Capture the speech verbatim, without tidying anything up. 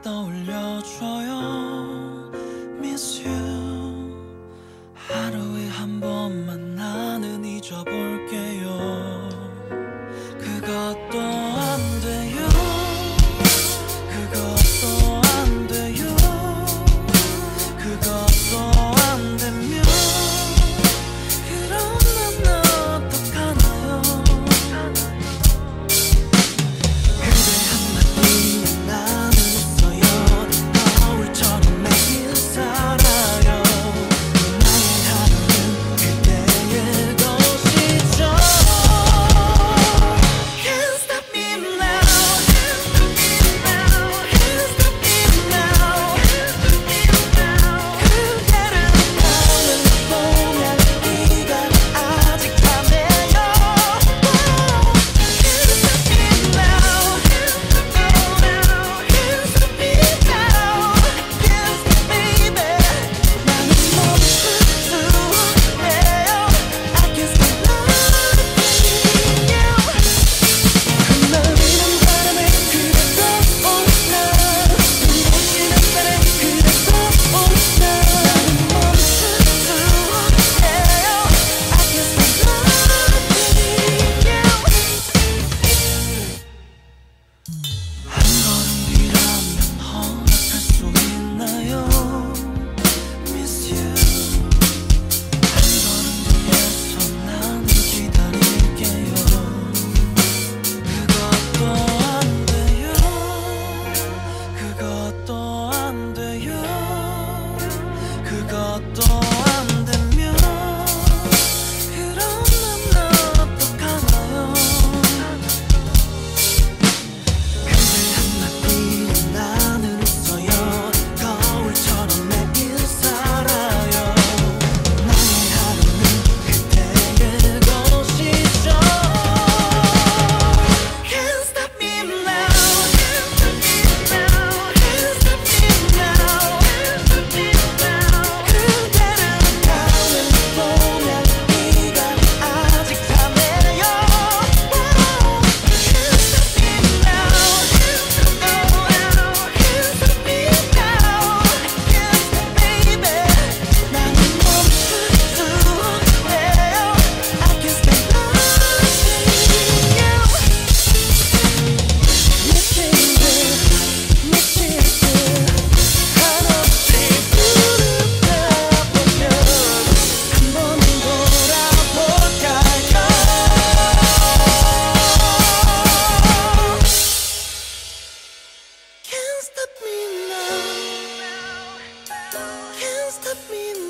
떠올려줘요. Miss you. 하루에 한 번만 나는 잊어볼게요. 그것도 안 돼요. 그것도 안 돼요. 그것도 안 되면 그럼 난 어떡하나요. 그대 한마디에 나는 웃어요. 거울처럼 매일 살아요. 나의 하루는 그대의 것이죠. Can't stop me now. Can't stop me now. 그대를 보는 보면 네가 아직 가네요. Can't stop me now. Can't stop me now. Can't stop baby. 나는 멈출 수 없네요. I can't stop loving you. 흩날리는 바람에 그대 떠올라. 눈부시는 달에 그대 떠올라. 나는 멈출 수 없네요. I can't stop loving you. 한 걸음 뒤라면 허락할 수 있나요. Miss you. 한 걸음 뒤에서 나는 기다릴게요. 그것도 안 돼요. 그것도 안 돼요. 그것도 안 되면 그럼 난 어떡하나요. 그대 한마디에 나는 웃어요. 거울처럼 매일 살아요. 나의 하루는 그대의 것이죠. Can't stop me now. Can't stop me now. 그대를 가는 보면 네가 아직 가네요. Can't stop me now. Can't stop me now. Can't stop baby. 나는 멈출 수 없네요. I can't stop loving you. 미친 듯 미칠 듯 한없이 부르다 보면 한 번은 돌아볼까요. Can't stop me now. Can't stop me